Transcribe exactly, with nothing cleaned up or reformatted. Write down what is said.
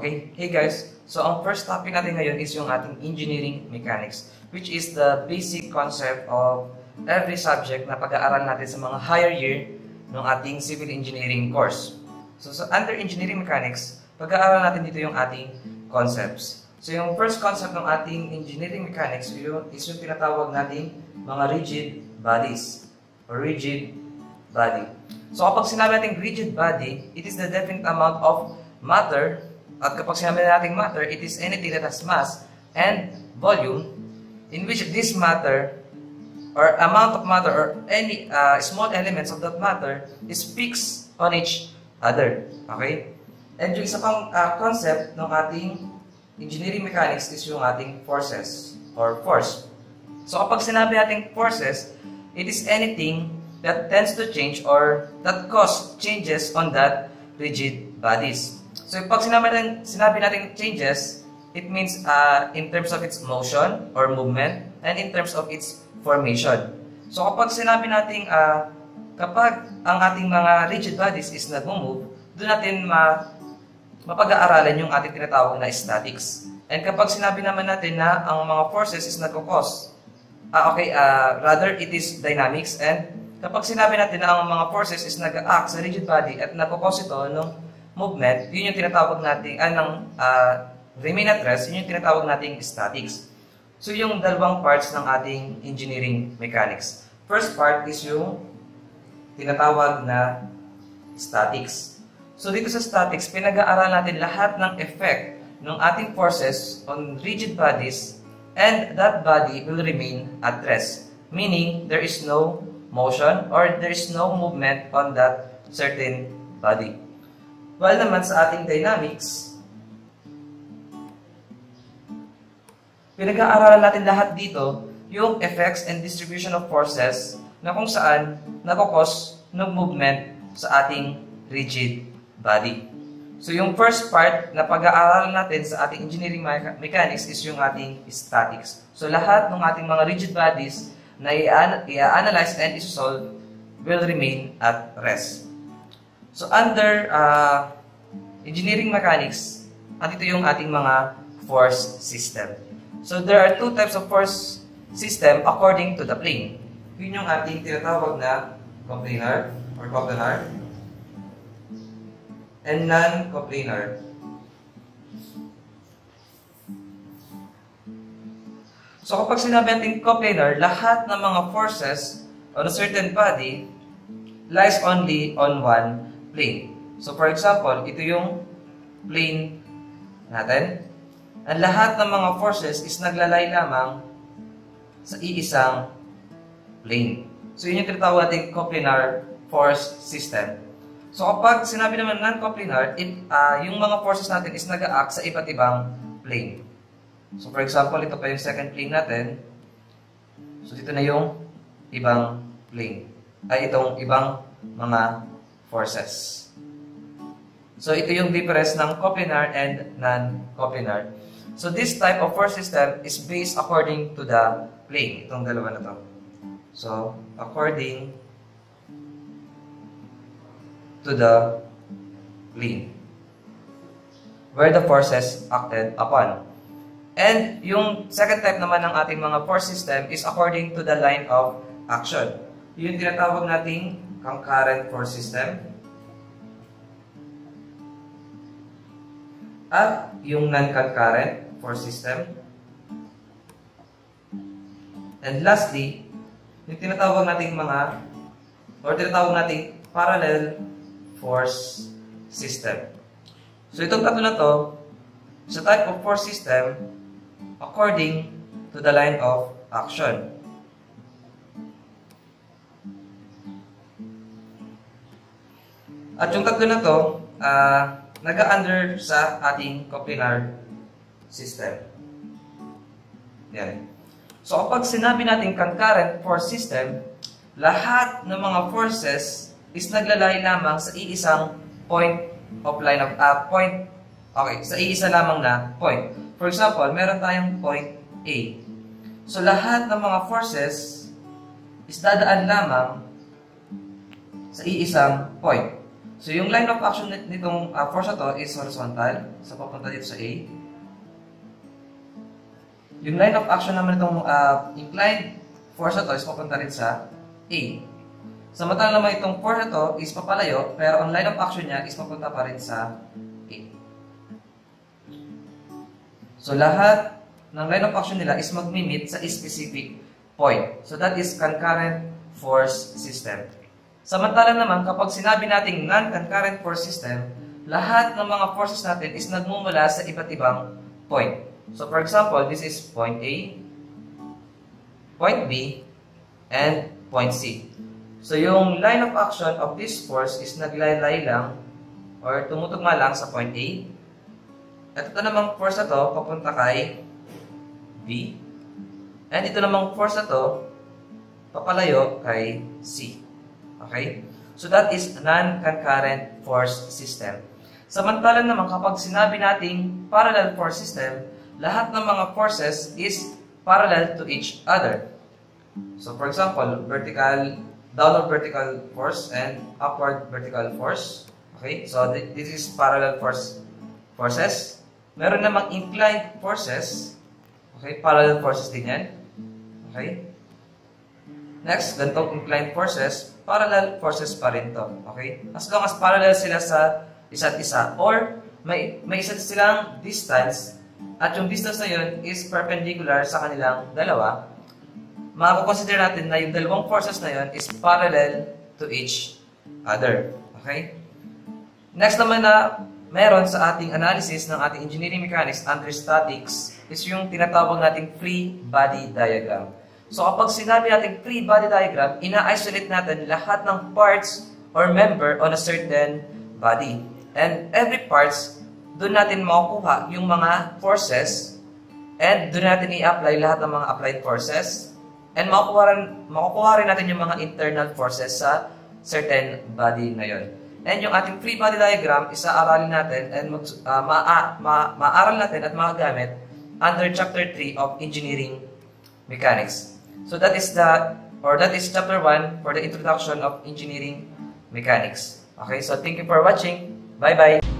Okay, hey guys, so ang first topic natin ngayon is yung ating engineering mechanics, which is the basic concept of every subject na pag-aaral natin sa mga higher year ng ating civil engineering course. So, so under engineering mechanics, pag-aaral natin dito yung ating concepts. So yung first concept ng ating engineering mechanics yun, is yung tinatawag nating mga rigid bodies or rigid body. So kapag sinabi natin rigid body, it is the definite amount of matter. At kapag sinabi natin matter, it is anything that has mass and volume in which this matter or amount of matter or any uh, small elements of that matter is fixed on each other. Okay? And yung isa pang uh, concept ng ating engineering mechanics is yung ating forces or force. So kapag sinabi natin forces, it is anything that tends to change or that cause changes on that rigid bodies. So pag sinabi natin, sinabi natin changes, it means uh, in terms of its motion or movement and in terms of its formation. So kapag sinabi natin uh, kapag ang ating mga rigid bodies is nag-move, doon natin ma mapag-aaralan yung ating tinatawag na statics. And kapag sinabi naman natin na ang mga forces is nagko-cause, uh, okay, uh, rather it is dynamics. And kapag sinabi natin na ang mga forces is nag-act sa rigid body at nagko-cause ito ng movement, yun yung tinatawag natin, anong uh, remain at rest, yun yung tinatawag nating statics. So yung dalawang parts ng ating engineering mechanics. First part is yung tinatawag na statics. So dito sa statics, pinag-aaral natin lahat ng effect ng ating forces on rigid bodies and that body will remain at rest. Meaning, there is no motion or there is no movement on that certain body. While naman sa ating dynamics, pinag-aaralan natin lahat dito yung effects and distribution of forces na kung saan nagkakos ng movement sa ating rigid body. So yung first part na pag-aaralan natin sa ating engineering mechanics is yung ating statics. So lahat ng ating mga rigid bodies na i-analyze and i-solve will remain at rest. So under uh, engineering mechanics, andito yung ating mga force system. So there are two types of force system according to the plane. Yun yung ating tinatawag na coplanar or coplanar and non-coplanar. So kapag sinabi natin coplanar, lahat ng mga forces on a certain body lies only on one plane. So for example, ito yung plane natin. Ang lahat ng mga forces is naglalay lamang sa iisang plane. So yun yung tinatawag natin coplanar force system. So kapag sinabi naman non-coplanar, uh, yung mga forces natin is nag-a-act sa iba't ibang plane. So for example, ito pa yung second plane natin. So dito na yung ibang plane. Ay itong ibang mga forces. So ito yung difference ng coplanar and non-coplanar. So this type of force system is based according to the plane. Itong dalawa na to. So according to the plane where the forces acted upon. And yung second type naman ng ating mga force system is according to the line of action. Yung tinatawag nating concurrent force system. At yung non-concurrent force system. And lastly, yung tinatawag nating mga or tinatawag nating parallel force system. So itong tatlo na to, sa type of force system according to the line of action. At yung tatlo na to, uh, nag-under sa ating coplanar system. Yan. So kapag sinabi natin concurrent force system, lahat ng mga forces is naglalay lamang sa iisang point of line of uh, point. Okay, sa iisa lamang na point. For example, meron tayong point A. So lahat ng mga forces is dadaan lamang sa iisang point. So, yung line of action nitong uh, force na to is horizontal. So, papunta dito sa A. Yung line of action naman itong uh, inclined force na to is papunta rin sa A. Samantala naman itong force na to is papalayo, pero ang line of action niya is papunta pa rin sa A. So, lahat ng line of action nila is mag-meet sa specific point. So, that is concurrent force system. Samantala naman, kapag sinabi nating non-concurrent force system, lahat ng mga forces natin is nagmumula sa iba't ibang point. So, for example, this is point A, point B, and point C. So, yung line of action of this force is naglaylay lang or tumutugma lang sa point A. At ito namang force na to, papunta kay B. And ito namang force na to, papalayo kay C. Okay? So, that is non-concurrent force system. Samantala naman, kapag sinabi nating parallel force system, lahat ng mga forces is parallel to each other. So, for example, vertical, downward vertical force and upward vertical force. Okay? So, this is parallel force forces. Meron namang inclined forces. Okay? Parallel forces din yan. Okay? Next, ganitong inclined forces, parallel forces pa rin to. Okay? As long as parallel sila sa isa't isa or may, may isa't silang distance at yung distance na yun is perpendicular sa kanilang dalawa, makakonsider natin na yung dalawang forces na yun is parallel to each other. Okay? Next naman na meron sa ating analysis ng ating engineering mechanics under statics is yung tinatawag nating free body diagram. So, kapag sinabi natin free body diagram, ina-isolate natin lahat ng parts or member on a certain body. And every parts, doon natin makukuha yung mga forces and doon natin i-apply lahat ng mga applied forces and makukuha rin, makukuha rin natin yung mga internal forces sa certain body na yun. And yung ating free body diagram, isa-aralin natin and mag, uh, ma-aaral ma ma natin at magagamit under Chapter three of Engineering Mechanics. So that is the, or that is chapter one for the introduction of engineering mechanics. Okay, so thank you for watching. Bye-bye.